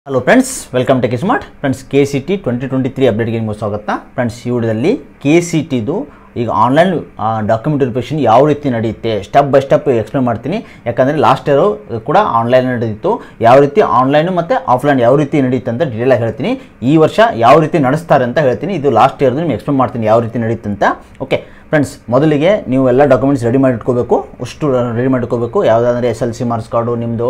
Hello friends, welcome tech smart. Friends, KCT 2023 ಅಪ್ಡೇಟ್ಗೆ ನಿಮಗೆ ಸ್ವಾಗತ. ಫ್ರೆಂಡ್ಸ್, ಈ ವಿಡಿಯೋದಲ್ಲಿ KCTದು ಈಗ ಆನ್ಲೈನ್ ಡಾಕ್ಯುಮೆಂಟ್ ವೆರಿಫಿಕೇಷನ್ ಯಾವ ರೀತಿ ನಡೆಯುತ್ತೆ ಸ್ಟೆಪ್ ಬೈ ಸ್ಟೆಪ್ ಎಕ್ಸ್ಪ್ಲೇನ್ ಮಾಡ್ತೀನಿ. ಯಾಕಂದರೆ ಲಾಸ್ಟ್ ಇಯರು ಕೂಡ ಆನ್ಲೈನ್ ನಡೆದಿತ್ತು. ಯಾವ ರೀತಿ ಆನ್ಲೈನು ಮತ್ತು ಆಫ್ಲೈನ್ ಯಾವ ರೀತಿ ನಡೆಯುತ್ತೆ ಅಂತ ಡೀಟೇಲಾಗಿ ಹೇಳ್ತೀನಿ. ಈ ವರ್ಷ ಯಾವ ರೀತಿ ನಡೆಸ್ತಾರೆ ಅಂತ ಹೇಳ್ತೀನಿ. ಇದು ಲಾಸ್ಟ್ ಇಯರ್ದು ನಿಮ್ಗೆ ಎಕ್ಸ್ಪ್ಲೇನ್ ಮಾಡ್ತೀನಿ ಯಾವ ರೀತಿ ನಡೆಯುತ್ತೆ ಅಂತ. ಓಕೆ ಫ್ರೆಂಡ್ಸ್, ಮೊದಲಿಗೆ ನೀವು ಎಲ್ಲ ಡಾಕ್ಯುಮೆಂಟ್ಸ್ ರೆಡಿ ಮಾಡಿ ಇಟ್ಕೋಬೇಕು. ಅಷ್ಟು ರೆಡಿ ಮಾಡಿ ಇಟ್ಕೋಬೇಕು. ಯಾವುದಾದ್ರೆ SLC ಮಾರ್ಕ್ಸ್ ಕಾರ್ಡು, ನಿಮ್ಮದು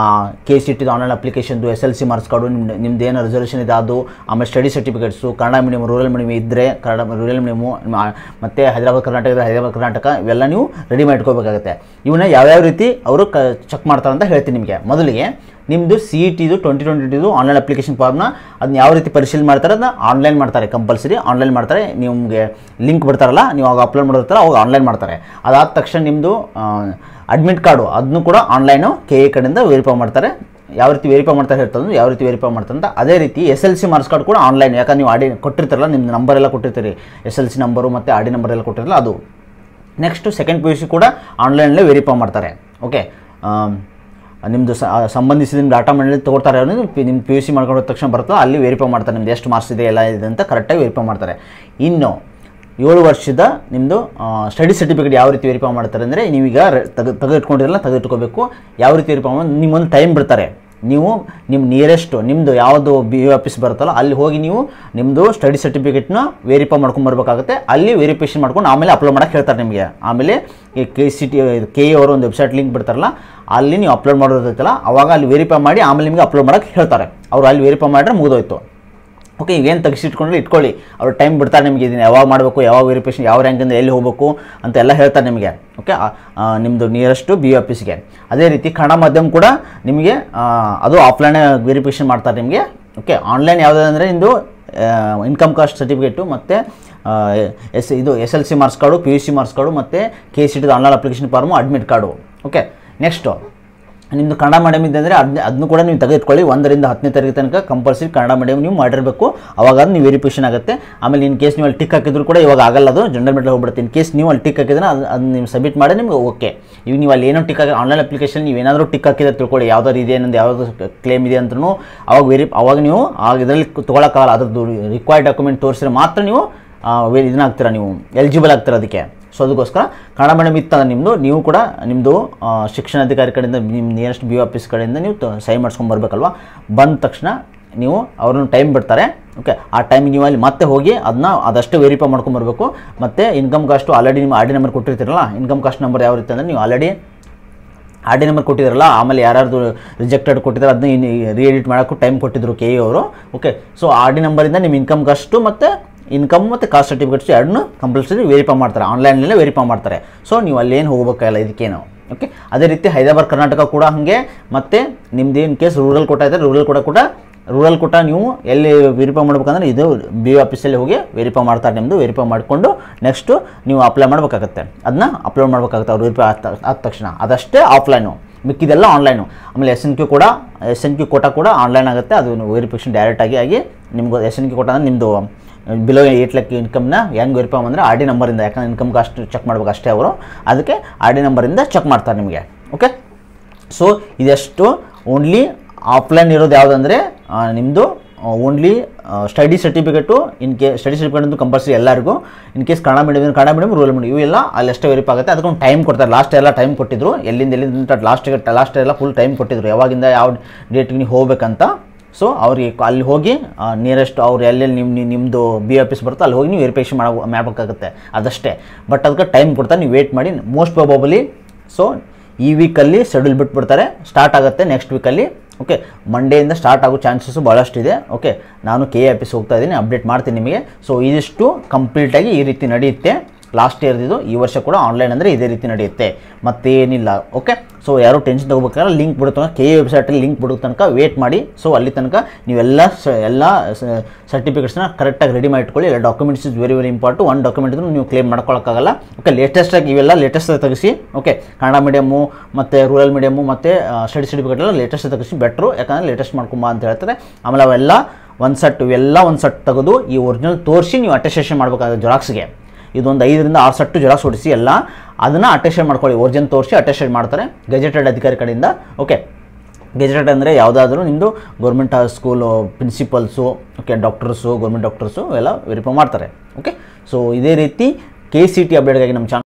KCTದು ಆನ್ಲೈನ್ ಅಪ್ಲಿಕೇಶನ್ದು SLC ಮಾರ್ಕ್ಸ್ ಕಾರ್ಡು, ನಿಮ್ದು ಏನು ರಿಸರ್ವೇಷನ್ ಇದೆ ಅದು, ಆಮೇಲೆ study certificates, Kannada medium, rural medium ಇದ್ದರೆ ರೂರಲ್ ಮೀಡಿಯಮು, ಮತ್ತು ಹೈದರಾಬಾದ್ ಕರ್ನಾಟಕ ಇದ್ದರೆ ಹೈದರಾಬಾದ್ ಕರ್ನಾಟಕ, ಇವೆಲ್ಲ ನೀವು ರೆಡಿ ಮಾಡಿ ಇಟ್ಕೋಬೇಕಾಗುತ್ತೆ. ಇವನ್ನ ಯಾವ್ಯಾವ ರೀತಿ ಅವರು ಚೆಕ್ ಮಾಡ್ತಾರೆ ಅಂತ ಹೇಳ್ತೀನಿ ನಿಮಗೆ. ಮೊದಲಿಗೆ ನಿಮ್ಮದು CETದು 2022 ಆನ್ಲೈನ್ ಅಪ್ಲಿಕೇಶನ್ ಫಾರ್ಮ್ನ ಅದನ್ನ ಯಾವ ರೀತಿ ಪರಿಶೀಲನೆ ಮಾಡ್ತಾರೆ, ಅದನ್ನ ಆನ್ಲೈನ್ ಮಾಡ್ತಾರೆ. ಕಂಪಲ್ಸರಿ ಆನ್ಲೈನ್ ಮಾಡ್ತಾರೆ. ನಿಮಗೆ ಲಿಂಕ್ ಬಿಡ್ತಾರಲ್ಲ, ನೀವು ಅವಾಗ ಅಪ್ಲೋಡ್ ಮಾಡಿರ್ತಾರೆ, ಅವಾಗ ಆನ್ಲೈನ್ ಮಾಡ್ತಾರೆ. ಅದಾದ ತಕ್ಷಣ ನಿಮ್ಮದು ಅಡ್ಮಿಟ್ ಕಾರ್ಡು ಅದನ್ನು ಕೂಡ ಆನ್ಲೈನು KA ಕಡೆಯಿಂದ ವೆರಿಫೈ ಮಾಡ್ತಾರೆ. ಯಾವ ರೀತಿ ವೆರಿಫೈ ಮಾಡ್ತಾರೆ ಹೇಳ್ತಾರೆ, ಯಾವ ರೀತಿ ವೆರಿಫೈ ಮಾಡ್ತಾರೆ ಅಂತ. ಅದೇ ರೀತಿ SLC ಮಾರ್ಕ್ಸ್ ಕಾರ್ಡ್ ಕೂಡ ಆನ್ಲೈನ್. ಯಾಕಂದ್ರೆ ನೀವು ಆಡಿ ಕೊಟ್ಟಿರ್ತಾರಲ್ಲ, ನಿಮ್ಮದು ನಂಬರ್ ಎಲ್ಲ ಕೊಟ್ಟಿರ್ತೀರಿ, SLC ನಂಬರು ಮತ್ತು ಆಡಿ ನಂಬರ್ ಎಲ್ಲ ಕೊಟ್ಟಿರಲ್ಲ ಅದು. ನೆಕ್ಸ್ಟು ಸೆಕೆಂಡ್ PUC ಕೂಡ ಆನ್ಲೈನಲ್ಲೇ ವೆರಿಫೈ ಮಾಡ್ತಾರೆ. ಓಕೆ, ನಿಮ್ಮದು ಸಂಬಂಧಿಸಿದ ನಿಮ್ಮ ಡಾಟಾ ಮನೇಲಿ ತೊಗೊಳ್ತಾರೆ. ನಿಮ್ಮ PUC ಮಾಡ್ಕೊಂಡ ತಕ್ಷಣ ಬರ್ತದೆ, ಅಲ್ಲಿ ವೆರಿಫೈ ಮಾಡ್ತಾರೆ ನಿಮ್ದು ಎಷ್ಟು ಮಾರ್ಕ್ಸ್ ಇದೆ ಎಲ್ಲ ಇದೆ ಅಂತ ಕರೆಕ್ಟಾಗಿ ವೆರಿಫೈ ಮಾಡ್ತಾರೆ. ಇನ್ನು 7 ವರ್ಷದ ನಿಮ್ಮದು ಸ್ಟಡಿ ಸರ್ಟಿಫಿಕೇಟ್ ಯಾವ ರೀತಿ ವೆರಿಫೈ ಮಾಡ್ತಾರೆ ಅಂದರೆ, ನೀವೀಗ ತೆಗೆದಿಟ್ಕೊಂಡಿರಲ್ಲ, ತೆಗೆದಿಟ್ಕೋಬೇಕು. ಯಾವ ರೀತಿ ವೆರಿಫೈ ಮಾಡಿ ನಿಮ್ಮೊಂದು ಟೈಮ್ ಬಿಡ್ತಾರೆ. ನೀವು ನಿಮ್ಮ ನಿಯರೆಸ್ಟು ನಿಮ್ಮದು ಯಾವುದು BO ಆಫೀಸ್ ಬರುತ್ತಲ್ಲ ಅಲ್ಲಿ ಹೋಗಿ ನೀವು ನಿಮ್ಮದು ಸ್ಟಡಿ ಸರ್ಟಿಫಿಕೇಟ್ನ ವೆರಿಫೈ ಮಾಡ್ಕೊಂಬರ್ಬೇಕಾಗುತ್ತೆ. ಅಲ್ಲಿ ವೆರಿಫಿಕೇಷನ್ ಮಾಡ್ಕೊಂಡು ಆಮೇಲೆ ಅಪ್ಲೋಡ್ ಮಾಡೋಕ್ಕೆ ಹೇಳ್ತಾರೆ ನಿಮಗೆ. ಆಮೇಲೆ ಈ KA ಅವರು ಒಂದು ವೆಬ್ಸೈಟ್ ಲಿಂಕ್ ಬಿಡ್ತಾರಲ್ಲ, ಅಲ್ಲಿ ನೀವು ಅಪ್ಲೋಡ್ ಮಾಡೋದಿರ್ತಲ್ಲ, ಅವಾಗ ಅಲ್ಲಿ ವೆರಿಫೈ ಮಾಡಿ ಆಮೇಲೆ ನಿಮಗೆ ಅಪ್ಲೋಡ್ ಮಾಡೋಕ್ಕೆ ಹೇಳ್ತಾರೆ. ಅವರು ಅಲ್ಲಿ ವೆರಿಫೈ ಮಾಡಿದ್ರೆ ಮುಗಿದೋಯ್ತು. ಓಕೆ, ಈಗೇನು ತೆಗಿಸಿಟ್ಕೊಂಡ್ರೆ ಇಟ್ಕೊಳ್ಳಿ. ಅವ್ರು ಟೈಮ್ ಬಿಡ್ತಾರೆ ನಿಮಗೆ, ಇದನ್ನು ಯಾವಾಗ ಮಾಡಬೇಕು, ಯಾವಾಗ ವೆರಿಫಿಕೇಷನ್, ಯಾವ ರ್ಯಾಂಕಿಂದ ಎಲ್ಲಿ ಹೋಗಬೇಕು ಅಂತೆಲ್ಲ ಹೇಳ್ತಾರೆ ನಿಮಗೆ. ಓಕೆ, ನಿಮ್ಮದು ನಿಯರೆಸ್ಟು BO ಆಫೀಸ್ಗೆ. ಅದೇ ರೀತಿ ಕನ್ನಡ ಮಾಧ್ಯಮ ಕೂಡ ನಿಮಗೆ ಅದು ಆಫ್ಲೈನ್ ವೆರಿಫಿಕೇಷನ್ ಮಾಡ್ತಾರೆ ನಿಮಗೆ. ಓಕೆ, ಆನ್ಲೈನ್ ಯಾವುದಂದರೆ ನಿಮ್ಮದು ಇನ್ಕಮ್ ಕಾಸ್ಟ್ ಸರ್ಟಿಫಿಕೇಟು ಮತ್ತು ಇದು SLC marks card, PUC marks card ಮತ್ತು KCTದು online application form, admit card. Okay, next ನಿಮ್ಮದು ಕನ್ನಡ ಮೀಡಿಯಮ್ ಇದ್ದಂದರೆ ಅದನ್ನು ಕೂಡ ನೀವು ತೆಗೆದುಕೊಳ್ಳಿ. 1 ರಿಂದ 10ನೇ ತರಗತಿ ತನಕ ಕಂಪಲ್ಸರಿ ಕನ್ನಡ ಮೀಡಿಯಮ್ ನೀವು ಮಾಡಿರಬೇಕು. ಅವಾಗ ಅದು ನೀವು ವೆರಿಫಿಕೇಷನ್ ಆಗುತ್ತೆ. ಆಮೇಲೆ ಇನ್ ಕೇಸ್ ನೀವು ಅಲ್ಲಿ ಟಿಕ್ ಹಾಕಿದ್ರು ಕೂಡ ಇವಾಗ ಆಗಲ್ಲ, ಅದು ಜನರಲ್ ಮೆಟಲ್ ಹೋಗ್ಬಿಡುತ್ತೆ. ಇನ್ ಕೇಸ್ ನೀವು ಅಲ್ಲಿ ಟಿಕ್ ಹಾಕಿದ್ರೆ ಅದು ನೀವು ಸಬ್ಮಿಟ್ ಮಾಡಿ ನಿಮ್ಗೆ ಓಕೆ. ಈಗ ನೀವು ಅಲ್ಲಿ ಏನೋ ಟಿಕ್ ಹಾಕಿ ಆನ್ಲೈನ್ ಅಪ್ಲಿಕೇಶನ್ ನೀವು ಏನಾದರೂ ಟಿಕ್ ಹಾಕಿದ್ರೆ ತಿಳ್ಕೊಳ್ಳಿ, ಯಾವ್ದಾದ್ರು ಇದೆ ಅನ್ನೋದು, ಯಾವ್ದು ಕ್ಲೇಮ್ ಇದೆ ಅಂತಲೂ ಅವಾಗ ನೀವು ಇದರಲ್ಲಿ ತೊಗೊಳಕ್ಕಾಗಲ್ಲ. ಅದ್ರದ್ದು ರಿಕ್ವೈರ್ಡ್ ಡಾಕ್ಯುಮೆಂಟ್ ತೋರಿಸಿದ್ರೆ ಮಾತ್ರ ನೀವು ಇದನ್ನಾಗ್ತೀರಾ, ನೀವು ಎಲಿಜಿಬಲ್ ಆಗ್ತೀರ ಅದಕ್ಕೆ. ಸೊ ಅದಕ್ಕೋಸ್ಕರ ಕನ್ನಡ ಮೀಡಿಯಮ್ ಇತ್ತಂದ್ರೆ ನಿಮ್ಮದು, ನೀವು ಕೂಡ ನಿಮ್ಮದು ಶಿಕ್ಷಣಾಧಿಕಾರಿ ಕಡೆಯಿಂದ, ನಿಮ್ಮ ನಿಯರೆಸ್ಟ್ BO ಆಫೀಸ್ ಕಡೆಯಿಂದ ನೀವು ಸಹಿ ಮಾಡಿಸ್ಕೊಂಡು ಬರಬೇಕಲ್ವ. ಬಂದ ತಕ್ಷಣ ನೀವು ಅವ್ರನ್ನ ಟೈಮ್ ಬಿಡ್ತಾರೆ. ಓಕೆ, ಆ ಟೈಮಿಗೆ ನೀವು ಅಲ್ಲಿ ಮತ್ತೆ ಹೋಗಿ ಅದಷ್ಟು ವೆರಿಫೈ ಮಾಡ್ಕೊಂಬರ್ಬೇಕು. ಮತ್ತು ಇನ್ಕಮ್ ಕಾಸ್ಟು ಆಲ್ರೆಡಿ ನಿಮ್ಮ RD ನಂಬರ್ ಕೊಟ್ಟಿರ್ತೀರಲ್ಲ, ಇನ್ಕಮ್ ಕಾಸ್ಟ್ ನಂಬರ್ ಯಾವ ರೀತಿ ಅಂದರೆ ನೀವು ಆಲ್ರೆಡಿ RD ನಂಬರ್ ಕೊಟ್ಟಿದ್ರಲ್ಲ, ಆಮೇಲೆ ಯಾರ್ಯಾರ್ದು ರಿಜೆಕ್ಟೆಡ್ ಕೊಟ್ಟಿದ್ದಾರೆ ಅದನ್ನ ರೀಎಡಿಟ್ ಮಾಡೋಕ್ಕೂ ಟೈಮ್ ಕೊಟ್ಟಿದ್ರು KA ಅವರು. ಓಕೆ, ಸೊ RD ನಂಬರಿಂದ ನಿಮ್ಮ ಇನ್ಕಮ್ ಕಾಸ್ಟು ಮತ್ತು ಇನ್ಕಮ್ ಮತ್ತು ಕಾಸ್ಟ್ ಸರ್ಟಿಫಿಕೇಟ್ಸ್ ಎರಡನ್ನೂ ಕಂಪಲ್ಸರಿ ವೆರಿಫೈ ಮಾಡ್ತಾರೆ, ಆನ್ಲೈನಲ್ಲೇ ವೆರಿಫೈ ಮಾಡ್ತಾರೆ. ಸೊ ನೀವು ಅಲ್ಲೇನು ಹೋಗಬೇಕಾಗಿಲ್ಲ ಇದಕ್ಕೇನು. ಓಕೆ, ಅದೇ ರೀತಿ ಹೈದರಾಬಾದ್ ಕರ್ನಾಟಕ ಕೂಡ ಹಾಗೆ. ಮತ್ತು ನಿಮ್ದು ಇನ್ ಕೇಸ್ ರೂರಲ್ ಕೋಟ ಇದೆ, ರೂರಲ್ ಕೋಟ ನೀವು ಎಲ್ಲಿ ವೆರಿಫೈ ಮಾಡ್ಬೇಕಂದ್ರೆ ಇದು BO ಆಫೀಸಲ್ಲಿ ಹೋಗಿ ವೆರಿಫೈ ಮಾಡ್ತಾರೆ. ನಿಮ್ಮದು ವೆರಿಫೈ ಮಾಡಿಕೊಂಡು ನೆಕ್ಸ್ಟು ನೀವು ಅಪ್ಲೈ ಮಾಡಬೇಕಾಗತ್ತೆ, ಅದನ್ನ ಅಪ್ಲೋಡ್ ಮಾಡಬೇಕಾಗುತ್ತೆ ಅವ್ರು ವೆರಿಫೈ ಆದ ತಕ್ಷಣ. ಅದಷ್ಟೇ ಆಫ್ಲೈನು, ಮಿಕ್ಕಿದೆಲ್ಲ ಆನ್ಲೈನು. ಆಮೇಲೆ SNQ ಕೋಟ ಕೂಡ ಆನ್ಲೈನ್ ಆಗುತ್ತೆ. ಅದು ವೆರಿಫಿಕೇಷನ್ ಡೈರೆಕ್ಟಾಗಿ ಆಗಿ ನಿಮ್ಗೆ SNQ ಕೋಟ ಅಂದರೆ ನಿಮ್ಮದು ಬಿಲೋ 8 ಲಕ್ಷ ಇನ್ಕಮ್ನ ಹೆಂಗೆ ವೆರಿಫೈ ಅಂದರೆ RD ನಂಬರಿಂದ, ಯಾಕಂದರೆ ಇನ್ಕಮ್ ಕಾಸ್ಟ್ ಚೆಕ್ ಮಾಡ್ಬೇಕು ಅಷ್ಟೇ ಅವರು, ಅದಕ್ಕೆ RD ನಂಬರಿಂದ ಚೆಕ್ ಮಾಡ್ತಾರೆ ನಿಮಗೆ. ಓಕೆ, ಸೊ ಇದೆಷ್ಟು ಓನ್ಲಿ ಆಫ್ಲೈನ್ ಇರೋದು ಯಾವುದಂದರೆ ನಿಮ್ಮದು only study certificate. Study certificate ಅಂತೂ ಕಂಪಲ್ಸರಿ ಎಲ್ಲರಿಗೂ. In case Kannada medium rural medium ಇವೆಲ್ಲ ಅಲ್ಲಷ್ಟೇ ವೆರಿಫೈ ಆಗುತ್ತೆ. ಅದಕ್ಕೊಂದು ಟೈಮ್ ಕೊಡ್ತಾರೆ. ಲಾಸ್ಟ್ ಎಲ್ಲ ಟೈಮ್ ಕೊಟ್ಟಿದ್ರು, ಎಲ್ಲಿಂದ ಲಾಸ್ಟ್ ಎಲ್ಲ ಫುಲ್ ಟೈಮ್ ಕೊಟ್ಟಿದ್ರು, ಯಾವಾಗಿಂದ ಯಾವ ಡೇಟ್ಗೆ ನೀವು ಹೋಗ್ಬೇಕಂತ. ಸೊ ಅವ್ರಿಗೆ ಅಲ್ಲಿ ಹೋಗಿ ನಿಯರೆಸ್ಟ್ ಅವ್ರು ಎಲ್ಲೆಲ್ಲಿ ನಿಮ್ಮದು BO ಆಫೀಸ್ ಬರುತ್ತೋ ಅಲ್ಲಿ ಹೋಗಿ ನೀವು ವೆರಿಫಿಕೇಷನ್ ಮಾಡಬೇಕಾಗುತ್ತೆ, ಅದಷ್ಟೇ. ಬಟ್ ಅದಕ್ಕೆ ಟೈಮ್ ಕೊಡ್ತಾರೆ, ನೀವು ವೇಟ್ ಮಾಡಿ. ಮೋಸ್ಟ್ ಪ್ರಾಬಬಲಿ ಸೊ ಈ ವೀಕಲ್ಲಿ ಶೆಡ್ಯೂಲ್ ಬಿಟ್ಬಿಡ್ತಾರೆ, ಸ್ಟಾರ್ಟ್ ಆಗುತ್ತೆ ನೆಕ್ಸ್ಟ್ ವೀಕಲ್ಲಿ. ಓಕೆ, ಮಂಡೆಯಿಂದ ಸ್ಟಾರ್ಟ್ ಆಗೋ ಚಾನ್ಸಸ್ಸು ಭಾಳಷ್ಟಿದೆ. ಓಕೆ, ನಾನು KA ಆಫೀಸ್ ಹೋಗ್ತಾ ಇದ್ದೀನಿ, ಅಪ್ಡೇಟ್ ಮಾಡ್ತೀನಿ ನಿಮಗೆ. ಸೊ ಇದಿಷ್ಟು ಕಂಪ್ಲೀಟಾಗಿ ಈ ರೀತಿ ನಡೆಯುತ್ತೆ. ಲಾಸ್ಟ್ ಇಯರ್ದಿದ್ದು ಈ ವರ್ಷ ಕೂಡ ಆನ್ಲೈನ್ ಅಂದರೆ ಇದೇ ರೀತಿ ನಡೆಯುತ್ತೆ, ಮತ್ತೇನಿಲ್ಲ. ಓಕೆ, ಸೊ ಯಾರು ಟೆನ್ಷನ್ ತೊಗೋಬೇಕಾದ್ರೆ ಲಿಂಕ್ ಬಿಡೋ ತನಕ KA ವೆಬ್ಸೈಟಲ್ಲಿ ಲಿಂಕ್ ಬಿಡೋ ತನಕ ವೇಟ್ ಮಾಡಿ. ಸೊ ಅಲ್ಲಿ ತನಕ ನೀವೆಲ್ಲ ಸರ್ಟಿಫಿಕೇಟ್ಸ್ನ ಕರೆಕ್ಟಾಗಿ ರೆಡಿ ಮಾಡಿ ಇಟ್ಕೊಳ್ಳಿ. ಎಲ್ಲ ಡಾಕ್ಯುಮೆಂಟ್ಸ್ ಇಸ್ ವೆರಿ ಇಂಪಾರ್ಟೆಂಟ್. ಒಂದು ಡಾಕ್ಯುಮೆಂಟ್ ಇದ್ರೂ ನೀವು ಕ್ಲೇಮ್ ಮಾಡ್ಕೊಳ್ಳೋಕ್ಕಾಗಲ್ಲ. ಓಕೆ, ಲೇಟೆಸ್ಟಾಗಿ ಇವೆಲ್ಲ ಲೇಟೆಸ್ಟ್ ತೆಗಿಸಿ. ಓಕೆ, ಕನ್ನಡ ಮೀಡಿಯಮ್ಮು ಮತ್ತು ರೂರಲ್ ಮೀಡಿಯಮ್ಮು ಮತ್ತು ಸ್ಟಡಿ ಸರ್ಟಿಫಿಕೇಟ್ ಎಲ್ಲ ಲೇಟೆಸ್ಟ್ ತೆಗಿಸಿ ಬೆಟ್ರು, ಯಾಕಂದರೆ ಲೇಟೆಸ್ಟ್ ಮಾಡ್ಕೊಂಬ ಅಂತ ಹೇಳ್ತಾರೆ. ಆಮೇಲೆ ಅವೆಲ್ಲ ಒಂದು ಸೆಟ್ ತೆಗೆದು ಈ ಒರಿಜಿನಲ್ ತೋರಿಸಿ ನೀವು ಅಟೆಸ್ಟೇಷನ್ ಮಾಡಬೇಕಾಗುತ್ತೆ ಜೆರಾಕ್ಸ್ಗೆ. ಇದೊಂದು 5 ರಿಂದ 6 ಸೆಟ್ಟು ಜೆರಾಕ್ಸ್ ಹೊಡಿಸಿ ಅದನ್ನು ಅಟೆಸ್ಟೇಷನ್ ಮಾಡ್ಕೊಳ್ಳಿ. ಒರಿಜಿನಲ್ ತೋರಿಸಿ ಅಟೆಸ್ಟೇಷನ್ ಮಾಡ್ತಾರೆ ಗೆಜೆಟೆಡ್ ಅಧಿಕಾರಿ ಕಡೆಯಿಂದ. ಓಕೆ, ಗೆಜೆಟೆಡ್ ಅಂದರೆ ಯಾವುದಾದ್ರೂ ನಿಮ್ಮದು government school principals, okay, doctors, government doctors ಎಲ್ಲ ವೆರಿಫೈ ಮಾಡ್ತಾರೆ. ಓಕೆ, ಸೊ ಇದೇ ರೀತಿ KCT ಅಪ್ಡೇಟ್ಗಾಗಿ ನಮ್ಮ ಚಾನಲ್